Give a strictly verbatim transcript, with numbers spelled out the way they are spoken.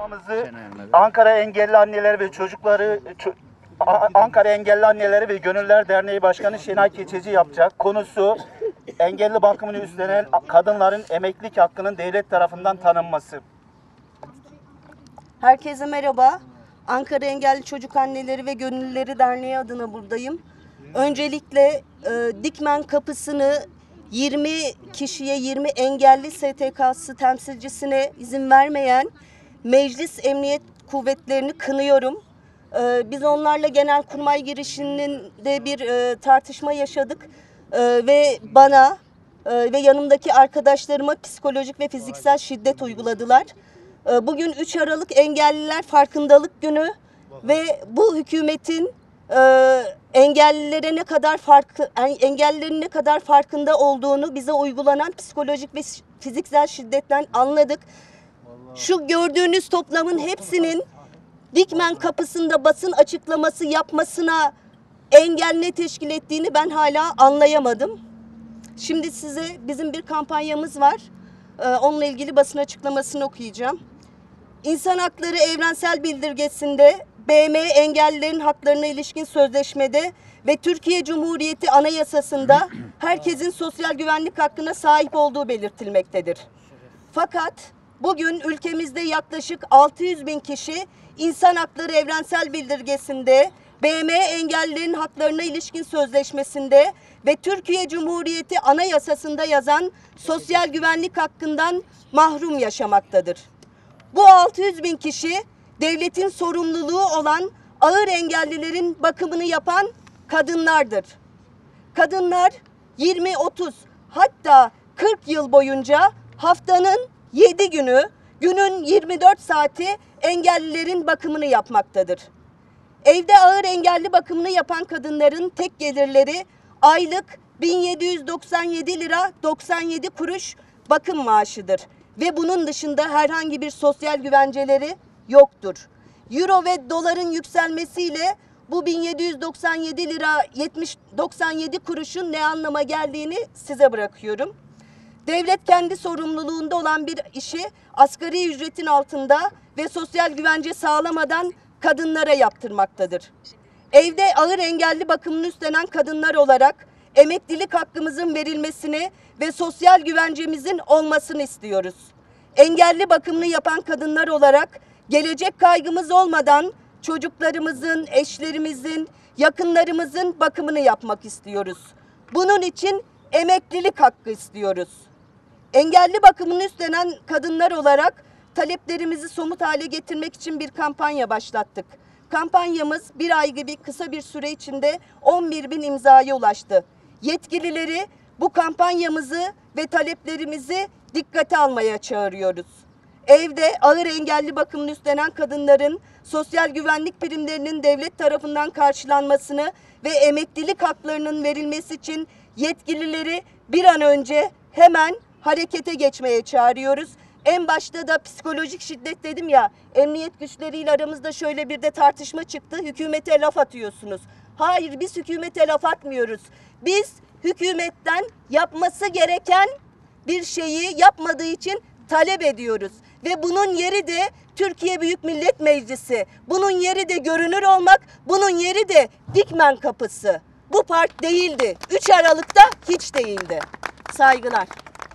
Çalışmamızı Ankara Engelli Anneler ve Çocukları Ankara Engelli Anneleri ve Gönüller Derneği Başkanı Şenay Keçeci yapacak. Konusu engelli bakımını üstlenen kadınların emeklilik hakkının devlet tarafından tanınması. Herkese merhaba. Ankara Engelli Çocuk Anneleri ve Gönüllüleri Derneği adına buradayım. Öncelikle e, Dikmen kapısını yirmi kişiye, yirmi engelli S T K'sı temsilcisine izin vermeyen Meclis Emniyet Kuvvetlerini kınıyorum. E, biz onlarla Genelkurmay girişinde bir e, tartışma yaşadık e, ve bana e, ve yanımdaki arkadaşlarıma psikolojik ve fiziksel şiddet uyguladılar. E, bugün üç Aralık Engelliler Farkındalık Günü ve bu hükümetin e, engellilere ne kadar farkı, engellilerin ne kadar farkında olduğunu bize uygulanan psikolojik ve fiziksel şiddetten anladık. Şu gördüğünüz toplamın hepsinin Dikmen kapısında basın açıklaması yapmasına engel ne teşkil ettiğini ben hala anlayamadım. Şimdi size bizim bir kampanyamız var. Ee, onunla ilgili basın açıklamasını okuyacağım. İnsan Hakları Evrensel Bildirgesi'nde, B M engellilerin haklarına ilişkin sözleşmede ve Türkiye Cumhuriyeti Anayasası'nda herkesin sosyal güvenlik hakkına sahip olduğu belirtilmektedir. Fakat bugün ülkemizde yaklaşık altı yüz bin kişi İnsan Hakları Evrensel Bildirgesi'nde, B M engellilerin haklarına ilişkin sözleşmesinde ve Türkiye Cumhuriyeti Anayasası'nda yazan sosyal güvenlik hakkından mahrum yaşamaktadır. Bu altı yüz bin kişi devletin sorumluluğu olan ağır engellilerin bakımını yapan kadınlardır. Kadınlar yirmi otuz hatta kırk yıl boyunca haftanın yedi günü, günün yirmi dört saati engellilerin bakımını yapmaktadır. Evde ağır engelli bakımını yapan kadınların tek gelirleri aylık bin yedi yüz doksan yedi lira doksan yedi kuruş bakım maaşıdır. Ve bunun dışında herhangi bir sosyal güvenceleri yoktur. Euro ve doların yükselmesiyle bu bin yedi yüz doksan yedi lira yetmiş doksan yedi kuruşun ne anlama geldiğini size bırakıyorum. Devlet kendi sorumluluğunda olan bir işi asgari ücretin altında ve sosyal güvence sağlamadan kadınlara yaptırmaktadır. Evde ağır engelli bakımını üstlenen kadınlar olarak emeklilik hakkımızın verilmesini ve sosyal güvencemizin olmasını istiyoruz. Engelli bakımını yapan kadınlar olarak gelecek kaygımız olmadan çocuklarımızın, eşlerimizin, yakınlarımızın bakımını yapmak istiyoruz. Bunun için emeklilik hakkı istiyoruz. Engelli bakımını üstlenen kadınlar olarak taleplerimizi somut hale getirmek için bir kampanya başlattık. Kampanyamız bir ay gibi kısa bir süre içinde on bir bin imzaya ulaştı. Yetkilileri bu kampanyamızı ve taleplerimizi dikkate almaya çağırıyoruz. Evde ağır engelli bakımını üstlenen kadınların sosyal güvenlik primlerinin devlet tarafından karşılanmasını ve emeklilik haklarının verilmesi için yetkilileri bir an önce hemen harekete geçmeye çağırıyoruz. En başta da psikolojik şiddet dedim ya, emniyet güçleriyle aramızda şöyle bir de tartışma çıktı. Hükümete laf atıyorsunuz. Hayır, biz hükümete laf atmıyoruz. Biz hükümetten yapması gereken bir şeyi yapmadığı için talep ediyoruz. Ve bunun yeri de Türkiye Büyük Millet Meclisi. Bunun yeri de görünür olmak, bunun yeri de Dikmen kapısı. Bu park değildi. üç Aralık'ta hiç değildi. Saygılar.